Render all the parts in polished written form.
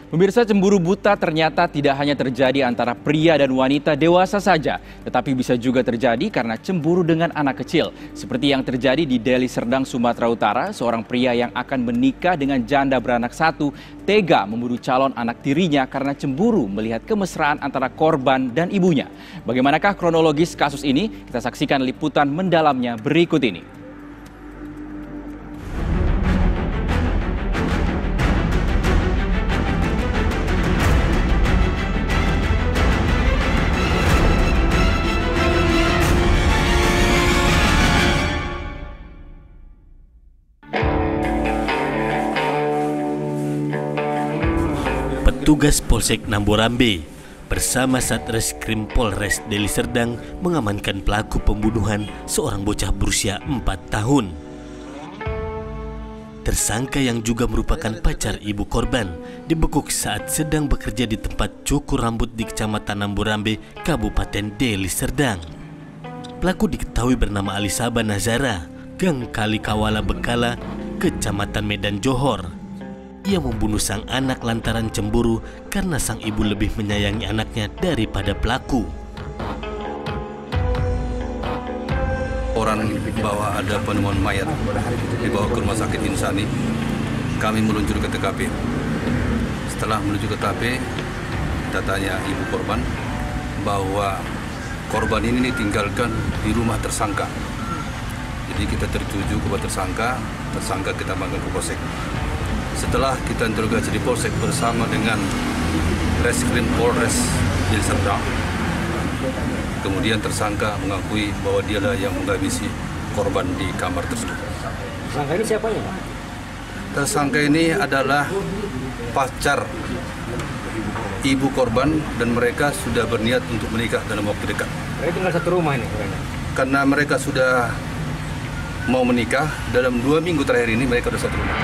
Pemirsa, cemburu buta ternyata tidak hanya terjadi antara pria dan wanita dewasa saja, tetapi bisa juga terjadi karena cemburu dengan anak kecil. Seperti yang terjadi di Deli Serdang, Sumatera Utara, seorang pria yang akan menikah dengan janda beranak satu tega membunuh calon anak tirinya karena cemburu melihat kemesraan antara korban dan ibunya. Bagaimanakah kronologis kasus ini? Kita saksikan liputan mendalamnya berikut ini. Petugas Polsek Namborambe bersama Satreskrim Polres Deli Serdang mengamankan pelaku pembunuhan seorang bocah berusia 4 tahun. Tersangka yang juga merupakan pacar ibu korban dibekuk saat sedang bekerja di tempat cukur rambut di Kecamatan Namborambe, Kabupaten Deli Serdang. Pelaku diketahui bernama Alisaba Nazara, Gang Kalikawala Bekala, Kecamatan Medan Johor. Ia membunuh sang anak lantaran cemburu karena sang ibu lebih menyayangi anaknya daripada pelaku. Orang bahwa ada penemuan mayat dibawa ke rumah sakit Insani. Kami meluncur ke TKP. Setelah menuju ke TKP, kita tanya ibu korban bahwa korban ini ditinggalkan di rumah tersangka. Jadi kita tertuju kepada tersangka kita panggil ke Polsek. Setelah kita interogasi di Polsek bersama dengan Reskrim Polres Deli Serdang, kemudian tersangka mengakui bahwa dialah yang menghabisi korban di kamar tersebut. Tersangka ini siapa ya, Pak? Tersangka ini adalah pacar ibu korban dan mereka sudah berniat untuk menikah dalam waktu dekat. Mereka tinggal satu rumah ini, karena mereka sudah mau menikah dalam 2 minggu terakhir ini, mereka sudah satu rumah.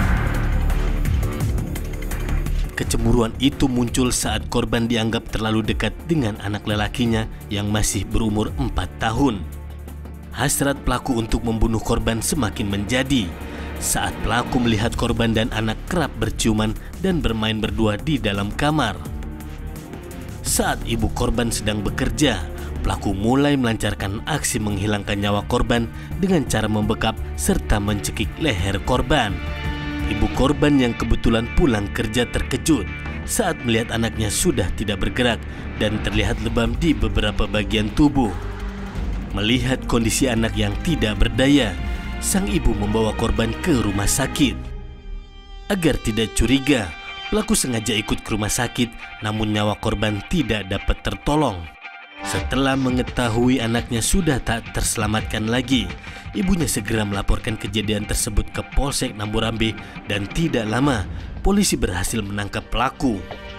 Kecemburuan itu muncul saat korban dianggap terlalu dekat dengan anak lelakinya yang masih berumur 4 tahun. Hasrat pelaku untuk membunuh korban semakin menjadi saat pelaku melihat korban dan anak kerap berciuman dan bermain berdua di dalam kamar. Saat ibu korban sedang bekerja, pelaku mulai melancarkan aksi menghilangkan nyawa korban dengan cara membekap serta mencekik leher korban. Ibu korban yang kebetulan pulang kerja terkejut saat melihat anaknya sudah tidak bergerak dan terlihat lebam di beberapa bagian tubuh. Melihat kondisi anak yang tidak berdaya, sang ibu membawa korban ke rumah sakit. Agar tidak curiga, pelaku sengaja ikut ke rumah sakit, namun nyawa korban tidak dapat tertolong. Setelah mengetahui anaknya sudah tak terselamatkan lagi, ibunya segera melaporkan kejadian tersebut ke Polsek Namborambe dan tidak lama polisi berhasil menangkap pelaku.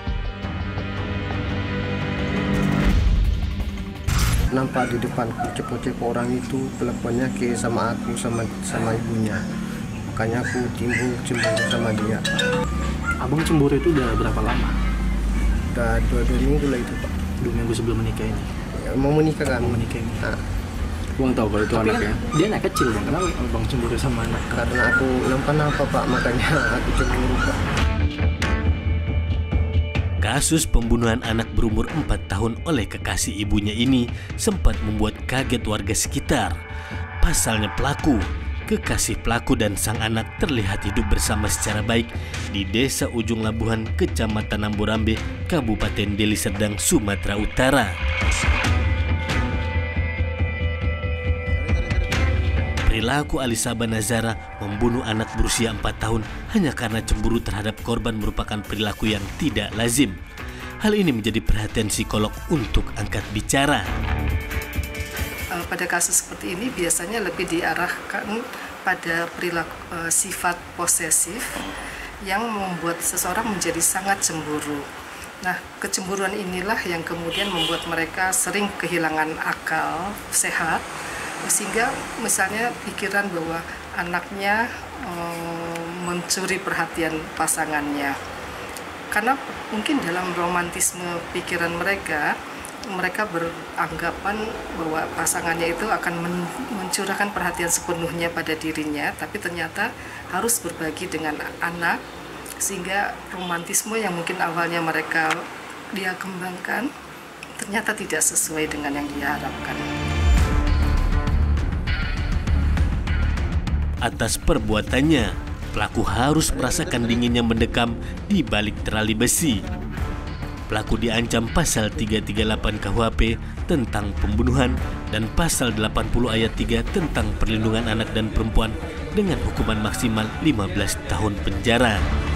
Nampak di depan cepo-cepo orang itu teleponnya ke sama aku sama ibunya. Makanya aku timbul cemburu sama dia. Abang cemburu itu udah berapa lama? Udah 2 minggu lah itu, Pak. 2 minggu sebelum menikah ini? Ya, mau menikah kan? Mau menikah ini. Nah. Bang tahu kalau itu tapi anaknya? Kan dia anak kecil, Bang. Kenapa Bang cemburu sama anak? Karena aku nampak Pak, makanya aku cemburu, Pak. Kasus pembunuhan anak berumur 4 tahun oleh kekasih ibunya ini sempat membuat kaget warga sekitar. Pasalnya pelaku, kekasih pelaku dan sang anak terlihat hidup bersama secara baik di Desa Ujung Labuhan, Kecamatan Namborambe, Kabupaten Deli Serdang, Sumatera Utara. Perilaku Alisaba Nazara membunuh anak berusia 4 tahun hanya karena cemburu terhadap korban merupakan perilaku yang tidak lazim. Hal ini menjadi perhatian psikolog untuk angkat bicara. Pada kasus seperti ini biasanya lebih diarahkan pada perilaku sifat posesif yang membuat seseorang menjadi sangat cemburu. Nah, kecemburuan inilah yang kemudian membuat mereka sering kehilangan akal sehat, sehingga misalnya pikiran bahwa anaknya mencuri perhatian pasangannya. Karena mungkin dalam romantisme pikiran mereka beranggapan bahwa pasangannya itu akan mencurahkan perhatian sepenuhnya pada dirinya, tapi ternyata harus berbagi dengan anak sehingga romantisme yang mungkin awalnya dia kembangkan ternyata tidak sesuai dengan yang dia harapkan. Atas perbuatannya, pelaku harus merasakan dinginnya mendekam di balik terali besi. Pelaku diancam pasal 338 KUHP tentang pembunuhan dan pasal 80 ayat 3 tentang perlindungan anak dan perempuan dengan hukuman maksimal 15 tahun penjara.